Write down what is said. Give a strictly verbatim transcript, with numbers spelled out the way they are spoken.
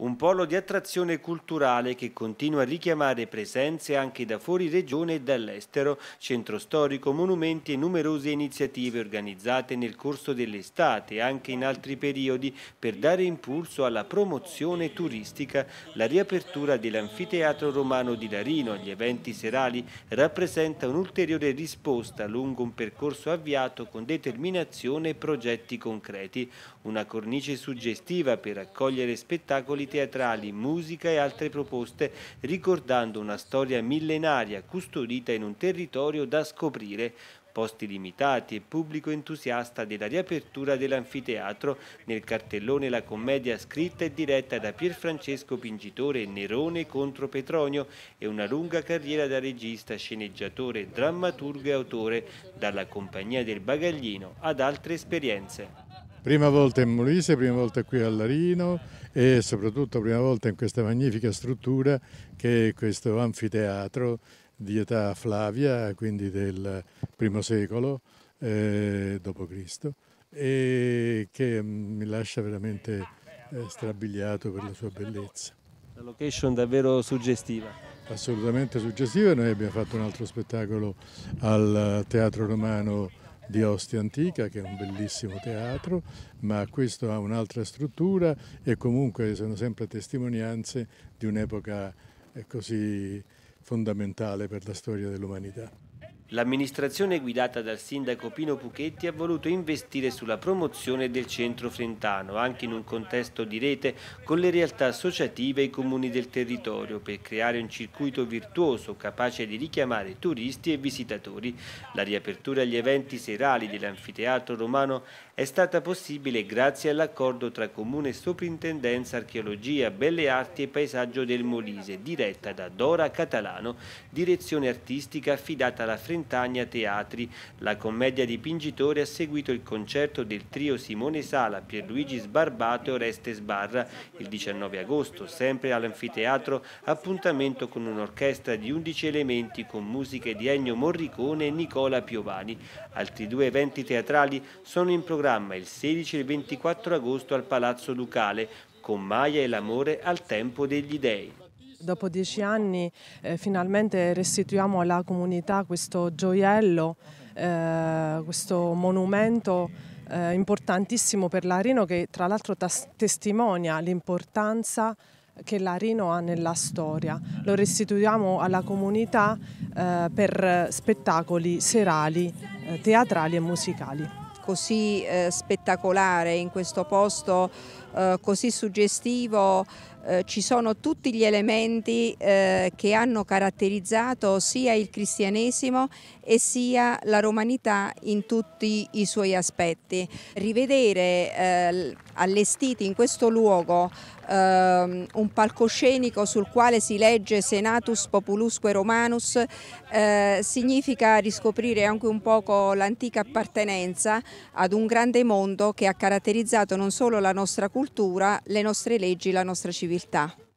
Un polo di attrazione culturale che continua a richiamare presenze anche da fuori regione e dall'estero, centro storico, monumenti e numerose iniziative organizzate nel corso dell'estate e anche in altri periodi per dare impulso alla promozione turistica. La riapertura dell'Anfiteatro Romano di Larino agli eventi serali rappresenta un'ulteriore risposta lungo un percorso avviato con determinazione e progetti concreti, una cornice suggestiva per accogliere spettacoli teatrali, musica e altre proposte, ricordando una storia millenaria custodita in un territorio da scoprire. Posti limitati e pubblico entusiasta della riapertura dell'anfiteatro, nel cartellone la commedia scritta e diretta da Pierfrancesco Pingitore Nerone contro Petronio e una lunga carriera da regista, sceneggiatore, drammaturgo e autore, dalla Compagnia del Bagaglino ad altre esperienze. Prima volta in Molise, prima volta qui a Larino e soprattutto prima volta in questa magnifica struttura che è questo anfiteatro di età Flavia, quindi del primo secolo eh, dopo Cristo, e che mi lascia veramente eh, strabiliato per la sua bellezza. La location davvero suggestiva. Assolutamente suggestiva. Noi abbiamo fatto un altro spettacolo al Teatro Romano di Ostia Antica, che è un bellissimo teatro, ma questo ha un'altra struttura e comunque sono sempre testimonianze di un'epoca così fondamentale per la storia dell'umanità. L'amministrazione guidata dal sindaco Pino Puchetti ha voluto investire sulla promozione del centro frentano, anche in un contesto di rete con le realtà associative e i comuni del territorio, per creare un circuito virtuoso capace di richiamare turisti e visitatori. La riapertura agli eventi serali dell'Anfiteatro Romano è stata possibile grazie all'accordo tra Comune e Soprintendenza Archeologia, Belle Arti e Paesaggio del Molise, diretta da Dora Catalano, direzione artistica affidata alla Frentania Teatri. La commedia di Pingitore ha seguito il concerto del trio Simone Sala, Pierluigi Sbarbato e Oreste Sbarra. Il diciannove agosto, sempre all'Anfiteatro, appuntamento con un'orchestra di undici elementi con musiche di Ennio Morricone e Nicola Piovani. Altri due eventi teatrali sono in programma il sedici e il ventiquattro agosto al Palazzo Ducale, con Maya e l'amore al tempo degli dei. Dopo dieci anni eh, finalmente restituiamo alla comunità questo gioiello, eh, questo monumento eh, importantissimo per Larino, che tra l'altro testimonia l'importanza che Larino ha nella storia. Lo restituiamo alla comunità eh, per spettacoli serali, eh, teatrali e musicali. Così eh, spettacolare, in questo posto eh, così suggestivo, eh, ci sono tutti gli elementi eh, che hanno caratterizzato sia il cristianesimo e sia la romanità in tutti i suoi aspetti. Rivedere eh, allestiti in questo luogo Uh, un palcoscenico sul quale si legge Senatus Populusque Romanus uh, significa riscoprire anche un poco l'antica appartenenza ad un grande mondo che ha caratterizzato non solo la nostra cultura, le nostre leggi, la nostra civiltà.